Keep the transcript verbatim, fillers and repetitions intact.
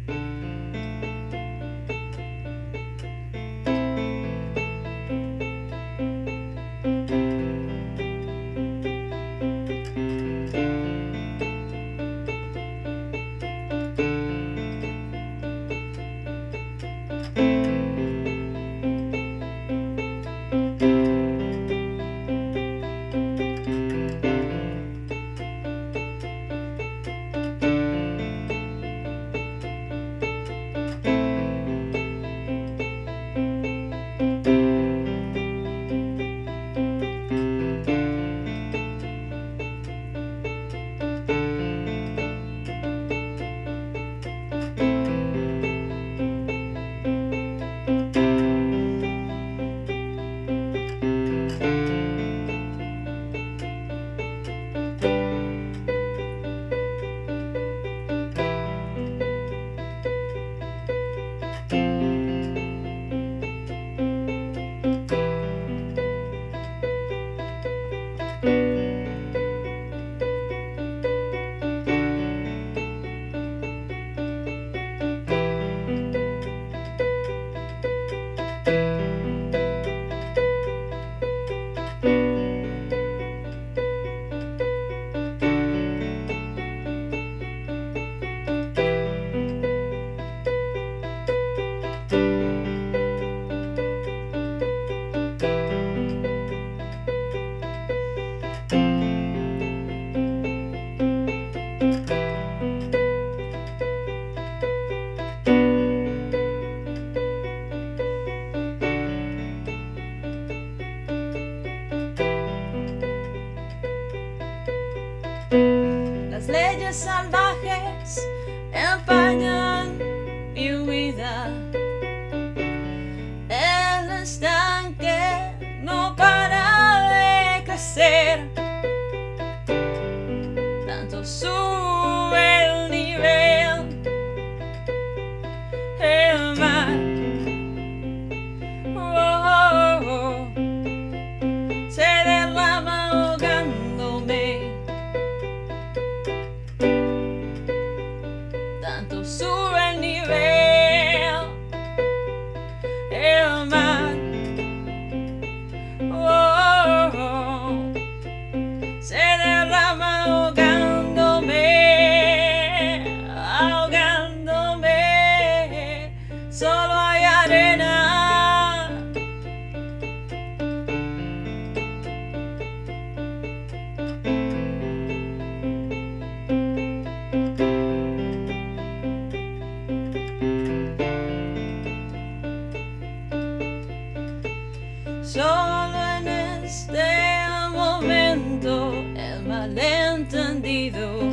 Las leyes salvajes empañan mi vida. El estanque no para de crecer. Tanto sube el nivel, el mar. Oh, oh, oh, se derrama ahogándome. Tanto sube el nivel, el mar. Oh, oh, se derrama ahogándome, ahogándome. Solo hay arena. Solo en este momento el malentendido